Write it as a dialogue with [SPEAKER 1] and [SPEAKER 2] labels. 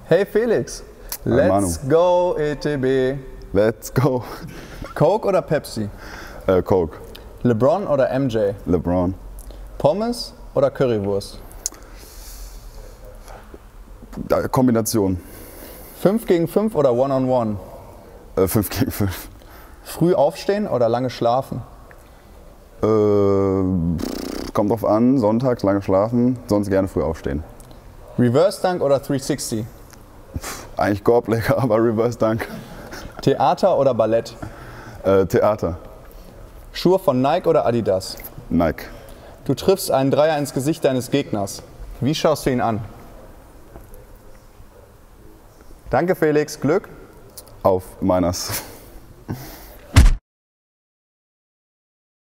[SPEAKER 1] Hey Felix, let's go ETB.
[SPEAKER 2] Let's go.
[SPEAKER 1] Coke oder Pepsi?
[SPEAKER 2] Coke.
[SPEAKER 1] LeBron oder MJ?
[SPEAKER 2] LeBron.
[SPEAKER 1] Pommes oder Currywurst?
[SPEAKER 2] Kombination.
[SPEAKER 1] 5 gegen 5 oder One-on-One?
[SPEAKER 2] 5 gegen 5.
[SPEAKER 1] Früh aufstehen oder lange schlafen?
[SPEAKER 2] Kommt drauf an, sonntags lange schlafen, sonst gerne früh aufstehen.
[SPEAKER 1] Reverse Dunk oder 360?
[SPEAKER 2] Eigentlich Gorblecker, aber Reverse Dunk.
[SPEAKER 1] Theater oder Ballett?
[SPEAKER 2] Theater.
[SPEAKER 1] Schuhe von Nike oder Adidas?
[SPEAKER 2] Nike.
[SPEAKER 1] Du triffst einen Dreier ins Gesicht deines Gegners. Wie schaust du ihn an? Danke Felix, Glück.
[SPEAKER 2] Auf Miners.